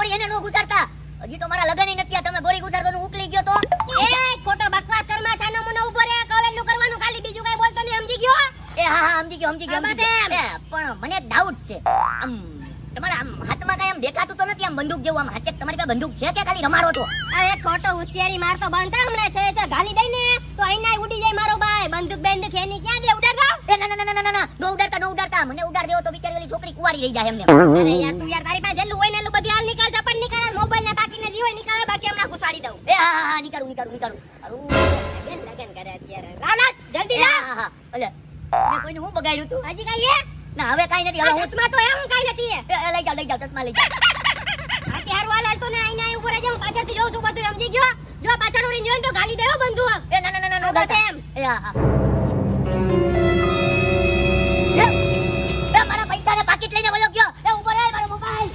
ગોળી એને નો ઘુસાડતા. હજી તો મારા લગન નથી થયા, તમે ગોળી ઘુસાડતો હું ઉકલી ગયો તો. એ ખોટો બકવાસ કરમાં છાનો મુનો ઉભો રે, કવેલું કરવાનું ખાલી, બીજું કઈ બોલતો નહીં, સમજી ગયો? એ હા સમજી ગયો. પણ મને ડાઉટ છે, આમ તમારા આમ હાથમાં કઈ આમ દેખાતું તો નથી, આમ બંદૂક જેવું આમ હાચે તમારી પાસે બંદૂક છે કે ખાલી રમાડો તો? અરે ખોટો હોશિયારી મારતો બંધ હમણાં છે ગાલી દઈ ને તો આઈના ઉડી જાય મારો ભાઈ. બંદૂક એની ક્યાં દે ઉડાડતા? એ ના નો ઉડાડતા. મને ઉડાડ દેવો તો બિચારી ઓલી છોકરી કુવારી રહી જાય એમને. અરે યાર તું યાર તારી પાસે જેટલું હોય ને એટલું બધી હાલ નીકાળ, ઝપટ નીકાળ, મોબાઈલ ને બાકીના જીવ નીકાળ, બાકી હમણાં ઘુસાડી દઉં. એ હા નીકાળું. લગન કરે અત્યારે. લાવ જલ્દી લાવ. હા અલે મેં કોઈને હું બગાડ્યું તું? હજી કઈ ના હવે કાઈ નથી. હવે ચશ્મા તો એમ કઈ નથી. લઈ જાવ ચશ્મા લઈ જાવ. અત્યારે હાલ તો ને આઈના ઉપર જ હું પાછળથી જોઉં છું બધું, સમજી ગયો? જો પાછળ ઉડીને જોઈને તો ગાલી દેવો બંદૂક. એ ના નો બસ એમ. એ હા એ મારા પૈસા ને પાકીટ લઈને વયો ગયો. એ ઉપર આય મારો મોબાઈલ.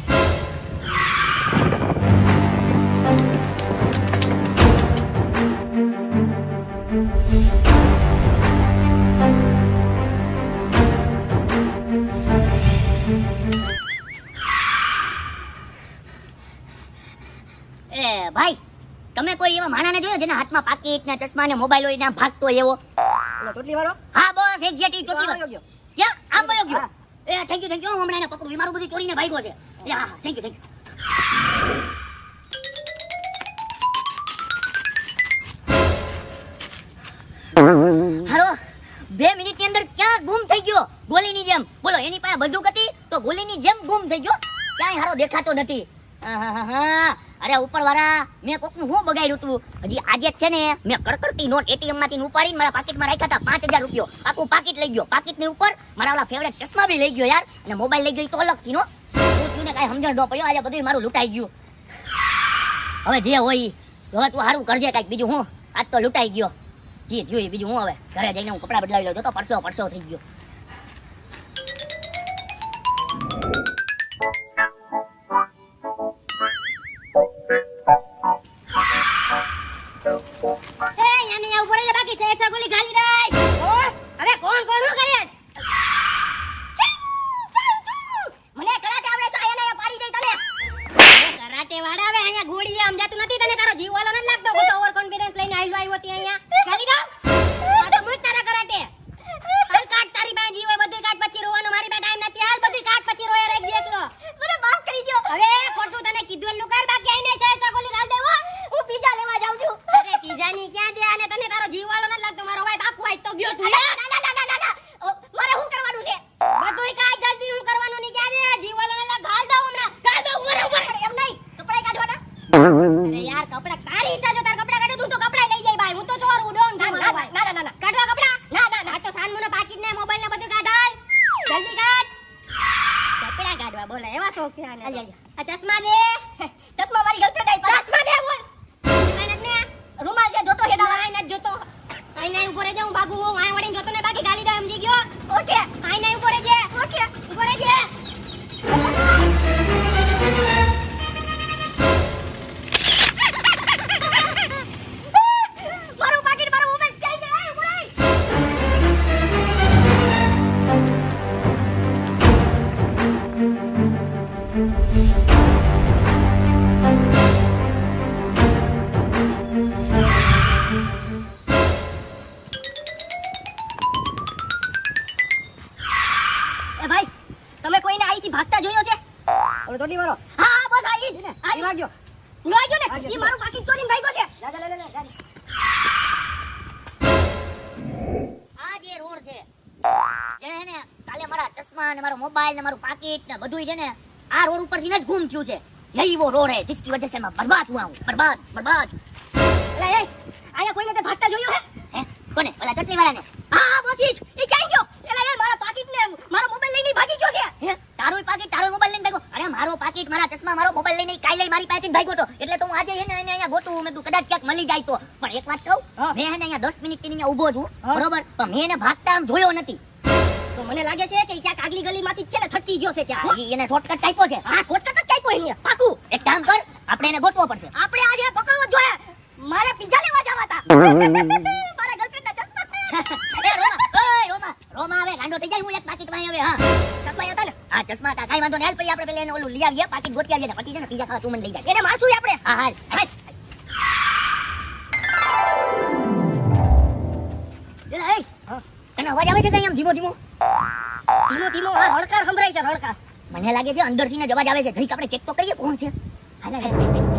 એ ભાઈ તમે કોઈ એવા માણાને જોયો જેના હાથમાં પાકીટ ને ચશ્મા ને મોબાઈલ હોય ને આમ ભાગતો હોય એવો? ચોટલી વાળો? હા બસ એક્ઝેક્ટલી ચોટલી વાળો. ક્યાં આમ વયો ગયો? હા. એ થેન્ક યુ હું હમણાં એને પકડું. એ મારું બધું ચોરીને ભાગ્યો છે. એ હા થેન્ક યુ. હાલો 2 મિનિટની અંદર ક્યાં ગુમ થઈ ગયો? ગોલીની જેમ. બોલો એની પાસે બંદૂક હતી તો ગોલીની જેમ ગુમ થઈ ગયો. ક્યાંય હારો દેખાતો નથી. અરે ઉપરવાળા મેં કોકનું હું બગાડ્યું તું. હજી આજે જ છે ને મેં કડકડતી નોટ એટીએમ માંથી ઉપાડીને મારા પાકીટમાં રાખ્યા હતા 5000 રૂપિયા. આખું પાકીટ લઈ ગયો. પાકીટની ઉપર મારા ઓલા ફેવરેટ ચશ્મા બી લઈ ગયો યાર, અને મોબાઈલ લઈ ગયો તો અલગથી નો. હું થયું ને કાંઈ સમજણ ન પડ્યો. આજે બધું મારું લૂંટાઈ ગયું. હવે જે હોય હવે તું સારું કરજે કાંઈક બીજું. હું આજ તો લૂંટાઈ ગયો. જે થયું બીજું હું હવે ઘરે જઈને હું કપડાં બદલાવી લઉં. તો પરસો થઈ ગયો. આ રોડ ઉપર થી જ ગુમ થયું છે. यही वो रोड है जिसकी वजह से मैं बर्बाद हुआ हूँ. बर्बाद. અલા એ આયા કોઈને તે ભાગતા જોયું હે? કોને? ઓલા ચટલી વાળાને? હા બસ ઈ જ. ઈ ક્યાં ગયો? એલા એ મારા પાકીટ ને મારો મોબાઈલ લઈને ભાગી ગયો છે. હે? તારું પાકીટ તારો મોબાઈલ લઈને ભાગ્યો? અરે મારો પાકીટ મારા ચશ્મા મારો મોબાઈલ લઈને કાઈ લઈ મારી પાસેથી ભાગ્યો તો. એટલે તો હું આજે હે ને અહીંયા ગોતું મેં કદાચ ક્યાંક મળી જાય તો. પણ એક વાત કહું, મેં હે ને અહીંયા 10 મિનિટ થી અહીંયા ઊભો છું બરોબર, પણ મેં એને ભાગતા આમ જોયો નથી. તો મને લાગે છે કે ક્યાંક આગલી ગલીમાંથી છે ને છટકી ગયો છે ત્યાં. એને શોર્ટકટ કાપ્યો છે. હા શોર્ટકટ જ કાપ્યો એને. પાકું એક કામ કર, આપણે એને ગોતવો પડશે. આપણે આજે પકડવો જોઈએ. મારે પિઝા લેવા જવા હતા. મારા ગર્લફ્રેન્ડ ના ચશ્મા. રોમા હવે ગાંડો થઈ જાય. હું એક પાકીટ ચશ્મા હવે હા ચશ્મા હતા ને હા ચશ્મા હતા કાઈ વાંધો નહીં હાલ પછી આપણે પેલે એને ઓલું લઈ આવીએ પાકીટ ગોતી આવીએ પછી છે ને પીઝા ખાવા તું મને લઈ જાય એને મારશું આપણે હા હાલ હાલ એલા એ તને અવાજ આવે છે કઈ આમ ધીમો ધીમો હા હડકાર સંભળાય છે હડકાર મને લાગે છે અંદરથી ને જ અવાજ આવે છે જઈક આપણે ચેક તો કરીએ કોણ છે હાલ હાલ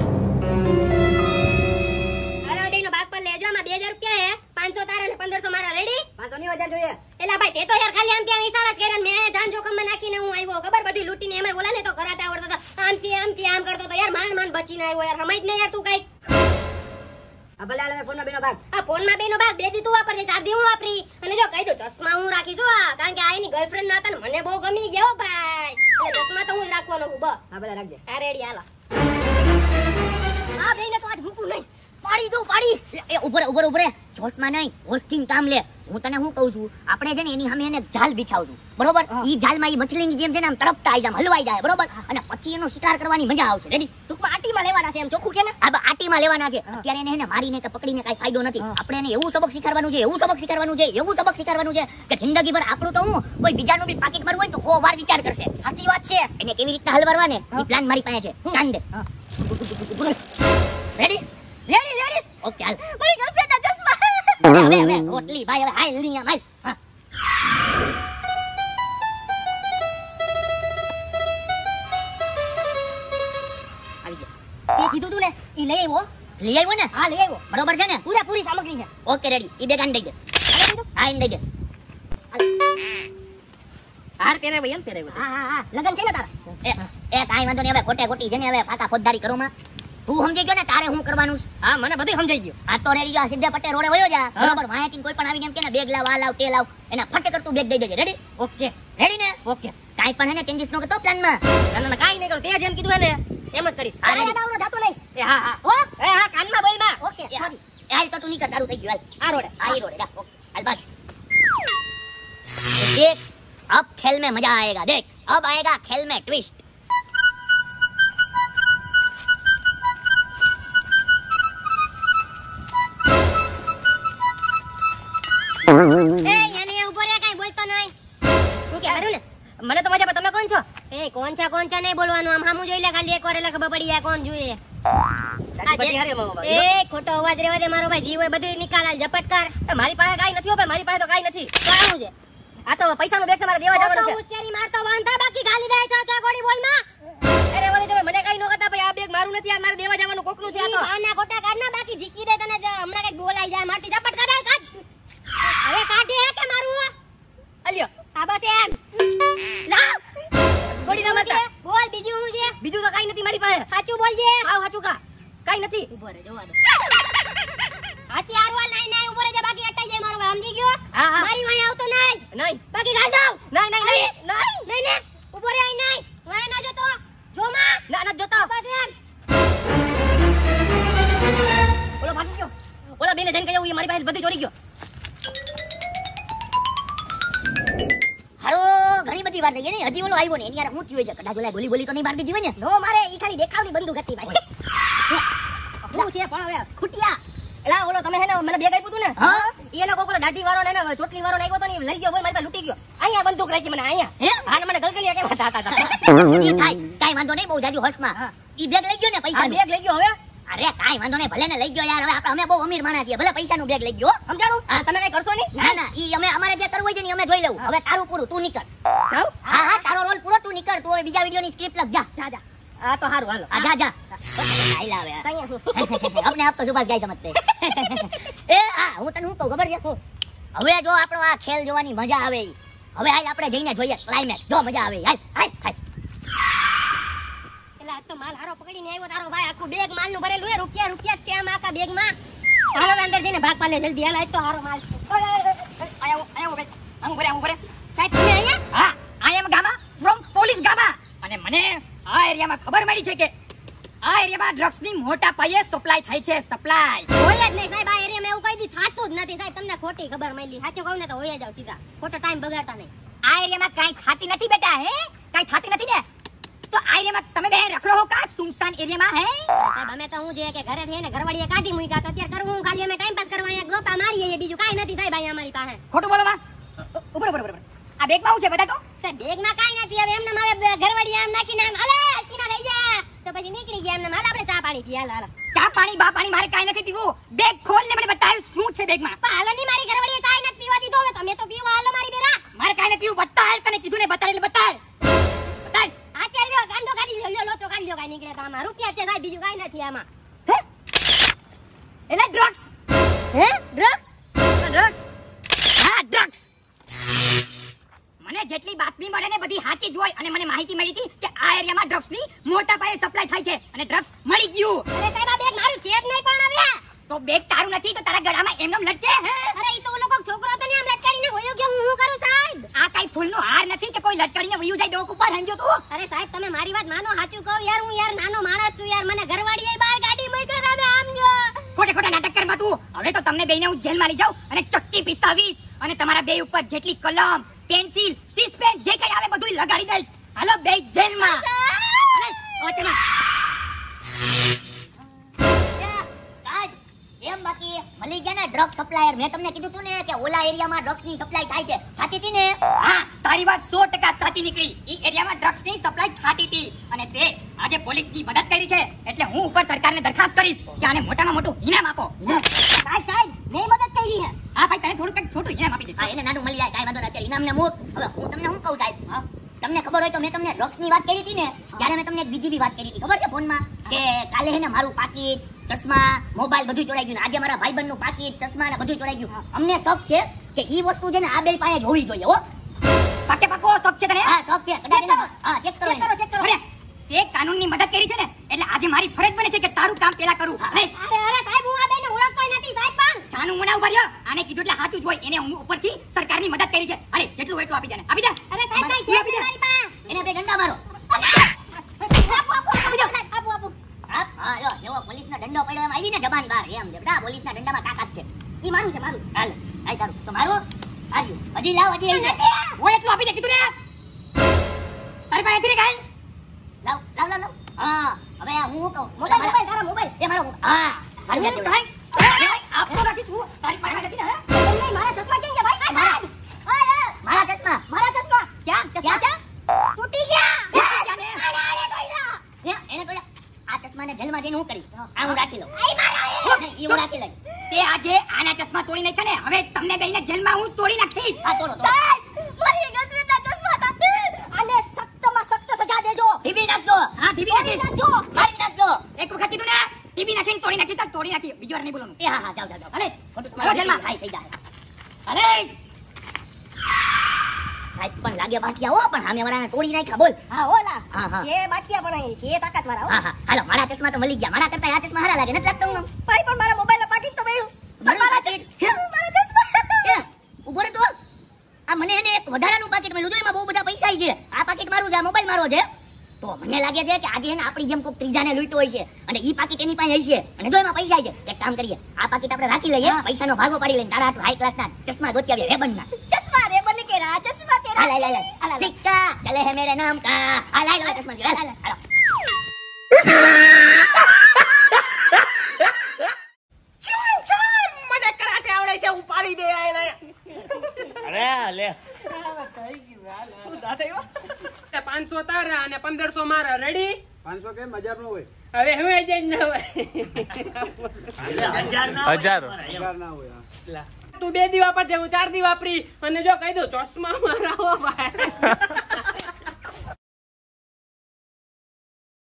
નો ભાગ પર લેજો માં 2000 રૂપિયા હે 500 તારા ને 1500 મારા રેડી 500 ની વજન જોઈએ એલા ભાઈ તે તો યાર ખાલી આમ ત્યાં વિચાર જ કર્યા મેં જાન જોખમમાં નાખીને હું આવ્યો ખબર બધી લૂટીને એમાં ઓલા ને તો કરાતા આવડતો તો આમથી આમ કરતો તો યાર માંડ બચીને આવ્યો યાર સમજ ને યાર તું કઈ આ ભલે હાલે ફોન માં બેનો ભાગ આ ફોન માં બેનો ભાગ 2 દી તું વાપરજે 4 દી હું વાપરી અને જો કહી દો ચશ્મા હું રાખી છું કારણ કે આ એની ગર્લફ્રેન્ડ ના હતા ને મને બહુ ગમી ગયો ભાઈ એટલે ચશ્મા તો હું જ રાખવાનો છું બસ હા ભલે રાખજે આ રેડી હાલો આ બેને તો આજ મૂકું નહીં પાડી દો પાડી એ ઉભરે જોશમાં નહીં હોશથી કામ લે હું તને શું કહું છું આપણે છે ને એની સામે એને જાલ બિછાવશું બરોબર ઈ જાલમાં ઈ મછલીની જેમ છે ને આમ તડપતા આવી જાય હલવાઈ જાય બરોબર અને પછી એનો શિકાર કરવાની મજા આવશે રેડી ટૂંકમાં આટીમાં લેવાના છે એમ ચોખ્ખું કે ને આ આટીમાં લેવાના છે અત્યારે એને મારીને કે પકડીને કાઈ ફાયદો નથી આપણે એને એવું સબક શીખવાડવાનું છે કે જિંદગી ભર આપણું તો હું કોઈ બીજાનું બી પાકીટ મારવું હોય તો 100 વાર વિચાર કરશે સાચી વાત છે એને કેવી રીતના હલવાડવા ને ઈ પ્લાન મારી પાસે છે કાન દે રેડી ઓકે હાલ મારી ગર્લફ્રેન્ડ ના ચશ્મા હવે રોટલી ભાઈ હવે હાલ ની આમ હાલ હા આવી જા તે કીધું તું ને ઈ લઈ આવ્યો ને હા લઈ આવ્યો બરોબર છે ને પૂરી સામગ્રી છે ઓકે રેડી ઈ બે ગાન દઈ દે હા ઇન દઈ દે હાર પહેરે ભાઈ એમ પહેરે હા લગન છે ને તારા એ કાઈ વાંધો નહીં હવે ખોટી છે ને હવે ફાકા ફોજદારી કરો માં તું સમજી ગયો ને તારે હું કરવાનું છે હા મને બધું સમજાઈ ગયું આ તો રેડી આ સીધા પટ્ટે રોડે વયો જા બરાબર વાયાથી કોઈ પણ આવીને એમ કે ને બેગ લાવ આ લાવ તે લાવ એના ફટકે કરતું બેગ દઈ દેજે રેડી ઓકે રેડી ને ઓકે કાઈ પણ હે ને ચેન્જીસ નો કરતો પ્લાન માં ના કાઈ નહીં કરું તે જેમ કીધું હે ને એમ જ કરીશ હા, ready. દાવનો જાતો નહીં એ હા હા હો એ હા કાનમાં બોલ માં ઓકે એ હા. એ હાલ તો તું નીકળ તારું થઈ ગયું હાલ આ રોડે આ ઈ રોડે જા ઓકે હાલ બસ देख अब खेल में मजा आएगा देख अब आएगा खेल में ट्विस्ट એ યાને ઉપર રે કાઈ બોલતો નહીં હું કે હારું ને મને તો મજા તમે કોણ છો એ કોણ છે નહીં બોલવાનું આમ હામું જોઈ લે ખાલી એકવાર એટલે ખબર પડી જાય કોણ જોઈએ એ ખોટો અવાજ રેવા દે મારો ભાઈ જીવ હોય બધું નિકાલ હાલ ઝપટ કર મારી પાસે કાઈ નથી હો ભાઈ મારી પાસે તો કાઈ નથી તો આવું છે આ તો પૈસાનો બેગ છે મારે દેવા જવાનું છે ઉચ્ચારી મારતો વાંધા બાકી ગાલી દે છે કે ગોળી બોલ માં અરે વળી તમે મને કાઈ નો કરતા ભાઈ આ બેગ મારું નથી આ મારે દેવા જવાનું કોકનું છે આ તો આના ખોટા કાઢના બાકી જીકી દે તને હમણાં કઈ બોલાઈ જાય મારતી ઝપટ કાઢ હવે કાઢે કે મારું અલ્યો આ બસ એમ લાવ ગોળી ના મારતા બોલ બીજું શું છે બીજું તો કાઈ નથી મારી પાસે સાચું બોલજે આવ હાચું કા કાઈ નથી ઉભો રે જોવા દો હથિયાર વાળ નહીં ઉભો રે જે બાકી અટાઈ જાય મારો ભાઈ સમજી ગયો હા, હા. મારી વાય આવતો નહીં નહીં બાકી ગાલ દઉં નહીં નહીં નહીં નહીં ને ઉભો રે અહીં નહીં વાય ના જોતો જો માં ના ના જોતો બસ એમ ઓલો ભાગી ગયો ઓલા બેને જઈને કહ્યું એ મારી પાસે બધું ચોરી ગયો હારો ઘણી બધી વાર થઈ ગઈ ને હજી ઓલો આવ્યો ને એની યાર હું થયું છે કદાચ ઓલા ગોલી બોલી તો નહીં મારતી જીવે ને નો મારે ઈ ખાલી દેખાવની બંદૂક હતી ભાઈ શું છે પણ હવે ખૂટિયા એલા ઓલો તમે હે ને મને બેગ આપ્યું તું ને હા? ઈ એનો કોકરો દાઢી વાળો ને એને ચોટલી વાળો નાખ્યો તો ને ઈ લઈ ગયો બોલ મારી પાસે લૂટી ગયો અહીંયા બંદૂક રાખી મને અહીંયા હે? હા ને મને ગલગલિયા કેવા હતા ઈ થાય કાઈ વાંધો નહીં બહુ જાજુ હર્ષમાં હા. ઈ બેગ લઈ ગયો ને આ પૈસા બેગ લઈ ગયો હવે અરે કાઈ વાંધો નહીં ભલે ને લઈ ગયો યાર હવે આપણે અમે બહુ અમીર માણસ છીએ ભલે પૈસાનું બેગ લઈ ગયો હો. સમજાણું હા. તમે કઈ કરશો નહીં ના ના ઈ અમે અમારે જે કરવું હોય છે ને ઈ અમે જોઈ લેવું હવે તારું પૂરું તું નીકળ જાવ હા હા તારો રોલ પૂરો તું નીકળ તું હવે બીજા વિડિયોની સ્ક્રિપ્ટ લખ જા જા જા આ તો હારું હાલો આ જા જા આઈ લાવે अपने आप तो सुभाष गाय समझते ए આ હું તને શું કહું ખબર છે હવે જો આપણો આ ખેલ જોવાની મજા આવે ઈ. હવે હાલ આપણે જઈને જોઈએ ક્લાઇમેક્સ જો મજા આવે હાલ હાલ હાલ એટલે આ તો માલ હારો પકડીને આવ્યો તારો ભાઈ આખું બેગ માલનું ભરેલું હે રૂપિયા રૂપિયા જ છે આમ આખા બેગમાં હાલો અંદર જઈને ભાગ પાલે જલ્દી હાલ આજ તો હારો માલ છે આયા ઉભરે આમ ઉભરે સાહેબ તમે અહીંયા હા I am Gama from police Gama અને મને આ એરિયામાં ખબર મળી છે કે આ એરિયામાં ડ્રગ્સ ની મોટા પાયે સપ્લાય થાય છે સપ્લાય હોય જ નહીં સાહેબ આ એરિયામાં એવું કઈ દી થાતું જ નથી સાહેબ તમને ખોટી ખબર મળી સાચું કહું ને તો હોય જાવ સીધા ખોટો ટાઈમ બગાડતા નહીં આ એરિયામાં કાઈ થાતી નથી બેટા હે કાઈ થાતી નથી ને તો આ એરિયામાં તમે બે રખડો હો કા સુમસાન એરિયામાં હે સાહેબ અમે તો હું છે કે ઘરે થી ને ઘરવાળીએ કાઢી મૂક્યા તો અત્યારે કરવું હું ખાલી અમે ટાઈમ પાસ કરવા અહીંયા ગોપા મારીએ બીજું કાઈ નથી સાહેબ અહીંયા અમારી પાસે ખોટું બોલો માં ઉપર ઉપર ઉપર આ બેગમાં હું છે બેટા તો સાહેબ બેગમાં કાઈ નથી. હવે એમને મારે ઘરવાળી આમ નાખીને આમ અલે હસીના રહી જા તો પછી નીકળી ગયા એમને. હાલ આપણે ચા પાણી પીએ. હાલ ચા પાણી બા પાણી મારે કાઈ નથી પીવું. બેગ ખોલ ને મને બતાવ શું છે બેગમાં. પણ હાલો ની મારી ઘરવાળીએ ચા નથી પીવા દીધો. હવે તમે તો પીવો. હાલો મારી બેરા. મારે કાઈ નથી પીવું. બતાવ તને કીધું ને બતાવ એટલે બતાવ. બતાવ. આ ચાલ લ્યો ગાંડો કાઢી લ્યો. લોચો કાઢી લ્યો. કાઈ નીકળે તો આમાં રૂપિયા છે સાહેબ. બીજું કાઈ નથી આમાં. એટલે ડ્રગ્સ. હે ડ્રગ્સ? ડ્રગ્સ. હા ડ્રગ્સ. મને જેટલી બાતમી મળે ને બધી સાચી જ હોય અને મને માહિતી મળી હતી કે આ એરિયામાં ડ્રગ્સની મોટા પાયે સપ્લાય થાય છે અને ડ્રગ્સ મળી ગયું. અરે સાહેબ આ બેગ મારું છે જ નહીં પણ હવે. તો બેગ તારું નથી તો તારા ગળામાં એમનેમ લટકે હે? અરે ઈ તો ઓલો કોક છોકરો તો ને આમ લટકાડીને વયો ગયો. હું શું કરું સાહેબ? આ કાઈ ફૂલનો હાર નથી કે કોઈ લટકાડીને વયું જાય ડોક ઉપર સમજો તું. અરે સાહેબ તમે મારી વાત માનો. સાચું કહું યાર હું યાર નાનો માણસ છું યાર. મને ઘરવાળીએ બહાર ગાડી મૂકી તમે આમ જો. ખોટા નાટક કરવા તું. હવે તો તમને બેને હું જેલમાં લઈ જાઉં અને ચક્કી પીસાવીશ અને તમારા બે ઉપર જેટલી કલમ પેન્સિલ સીસ પેન જે કઈ આવે બધું લગાડી દઈશ. હાલો બે જેલમાં. અરે ઓ તેમાં સાહેબ એમ બાકી મળી ગયા ને ડ્રગ સપ્લાયર. મેં તમને કીધું તું ને કે ઓલા એરિયામાં ડ્રગ્સની સપ્લાય થાય છે. સાચી હતી ને? હા તારી વાત 100% સાચી નીકળી. ઈ એરિયામાં ડ્રગ્સની સપ્લાય થતી હતી અને તે આજે પોલીસની મદદ કરી છે. એટલે હું ઉપર સરકારને દરખાસ્ત કરીશ કે આને મોટામાં મોટું ઇનામ આપો. સાહેબ મેં મદદ કરી છે. હા ભાઈ તને થોડું કંઈક છોટું ઇનામ આપી દે. હા એને નાનું મળી જાય કાઈ વાંધો નથી. ઇનામને મૂક. હવે હું તમને શું કહું સાહેબ, તમને ખબર હોય તો મેં તમને ડ્રગ્સની વાત કરી હતી ને ત્યારે મેં તમને એક બીજી બી વાત કરી હતી ખબર છે ફોનમાં કે કાલે હે ને મારું પાકીટ ચશ્મા મોબાઈલ બધું ચોરાઈ ગયું. આજે મારા ભાઈબંધનું પાકીટ ચશ્મા ને બધું ચોરાઈ ગયું. અમને શક છે કે ઈ વસ્તુ છે ને આ બે પાસે જ હોવી જોઈએ. હો પાકે પાકો શોખ છે તને? હા શક છે. કદાચ એને- હા ચેક કરો એને. અરે તે કાનૂનની મદદ કરી છે ને એટલે આજે મારી ફરજ બને છે કે તારું કામ પેલા કરું. લે અરે સાહેબ હું આ બેને ઓળખતો નથી સાહેબ. પણ જાનું મના ઉપર રહ્યો. આને કીધું એટલે સાચું જ હોય. એને હું ઉપરથી સરકારની મદદ કરી છે. અરે જેટલું એટલું આપી દે ને. આપી દે. અરે સાહેબ ભાઈ છે આપી દે. મારી પાસે. એને બે ડંડા મારો. આપો. હા હા લો જેવો પોલીસનો દંડો પડ્યો એમ આવી ને જબાન બહાર એમ છે. બેટા પોલીસના દંડામાં તાકાત છે. ઈ મારું છે મારું. હાલ આઈ તારું તો મારું આવ્યું. હજી લાવ હજી આવી છે. હું એટલું આપી દે કીધું ને. તારી પાસે નથી કાઈ. લાવ લાવ લાવ લાવ. હા હવે હું શું કહું મોબાઈલ તારા મોબાઈલ. એ મારો હા હાલ હું ભાઈ ભાઈ આપતો નથી તું. તારી પાસે નથી ને. નહીં, મારા ચશ્મા ક્યાં ગયા ભાઈ? મારા. ઓય, મારા ચશ્મા મારા ચશ્મા ક્યાં ચશ્મા ક્યાં? તૂટી ગયા. જાને. એને તો આ ચશ્માને જેલમાં જઈને હું કરીશ. આ હું રાખી લઉં. આઈ મારા નહીં, ઈ હું રાખી લઈશ. તે આજે આના ચશ્મા તોડી નાખ્યા ને હવે તમને બેયને જેલમાં હું તોડી નાખીશ. આ તોડો તો સાહેબ મારી ગંદરીના ચશ્મા હતા. આને સખ્તમાં સખ્ત સજા દેજો. ટીબી નાખજો. હા ટીબી નાખીશ. નાખજો. મારી નાખજો. એક વખત કીધું ને ટીબી નાખીને તોડી નાખીશ તો તોડી નાખી. બીજી વાર નહીં બોલવાનું. એ હા હા જાવ જાવ જાવ. અલે ખોટું મારો જેલમાં. ખાઈ થઈ જાય. અલે સાહેબ પણ લાગે બાકિયા હો પણ સામે વાળાને તોડી નાખ્યા બોલ. હા ઓલા હા, હા. છે બાકિયા પણ અહીં છે તાકાત વાળા. હા હા હાલો મારા ચશ્મા તો મળી ગયા. મારા કરતા આ ચશ્મા હારા લાગે નથી લાગતો હું. ભાઈ પણ મારા મોબાઈલના પાકીટ તો મળ્યું. મારું મારા પાકીટ? મારા ચશ્મા. એ ઉભો રે તું. આ મને એને એક વધારાનું પાકીટ મળ્યું તો એમાં બહુ બધા પૈસા છે. આ પાકીટ મારું છે આ મોબાઈલ મારો છે. તો મને લાગે છે કે આજે એને આપણી જેમ કોઈક ત્રીજાને લૂંટતો હોય છે અને ઈ પાકીટ એની પાસે હશે અને જો એમાં પૈસા છે. એક કામ કરીએ આ પાકીટ આપણે રાખી લઈએ પૈસાનો ભાગો પાડી લઈને તારા હાઈ ક્લાસના ચશ્મા ગોતી આવીએ રેબનના. ચશ્મા રે બને કે રા ચશ્મા તેરા. હાલ હાલ હાલ સિક્કા ચલે હે મેરે નામ કા. હાલ હાલ હાલ ચશ્મા હાલ હાલ. મને કરાટે આવડે છે ઉપાડી દે એને. અરે લે 500 તારા અને 1500 મારા. રેડી? 500 કેમ 1000 નો હોય? હવે હું એજન્ટ ન હોય. હજાર ના હોય. તું 2 દી વાપરજે હું 4 દી વાપરી અને જો કહી દઉં ચશ્મા મારા હો ભાઈ.